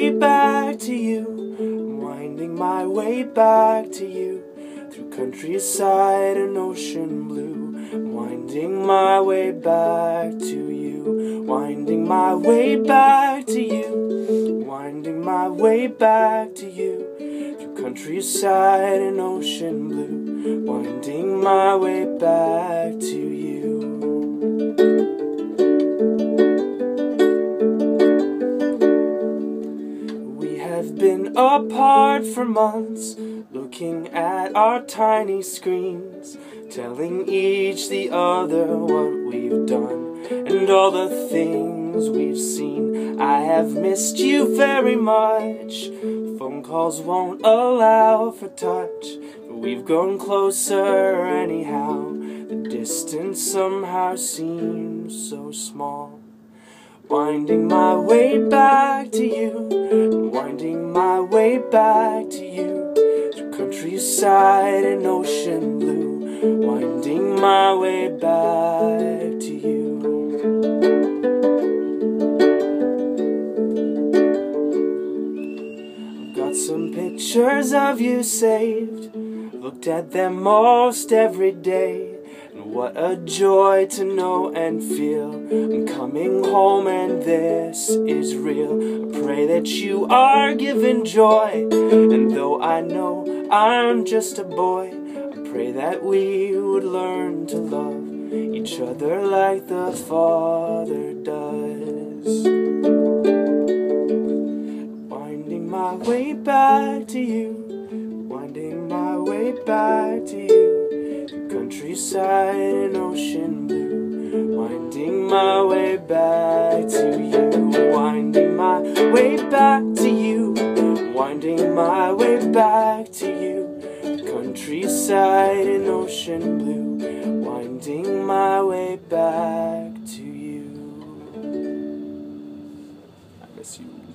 way back to you. I'm winding my way back to you. Through countryside and ocean blue. I'm winding my way back to you. Winding my way back to you. Winding my way back to you. Through countryside and ocean blue. Winding my way back to you. Have been apart for months, looking at our tiny screens, telling each the other what we've done and all the things we've seen. I have missed you very much. Phone calls won't allow for touch, but we've grown closer anyhow. The distance somehow seems so small. Winding my way back to you, winding my way back to you. Through countryside and ocean blue, winding my way back to you. I've got some pictures of you saved, looked at them most every day. What a joy to know and feel I'm coming home and this is real. I pray that you are given joy, and though I know I'm just a boy, I pray that we would learn to love each other like the Father does. Winding my way back to you, winding my way back to you. Countryside and ocean blue, winding my way back to you, winding my way back to you, winding my way back to you. Countryside and ocean blue, winding my way back to you. I miss you.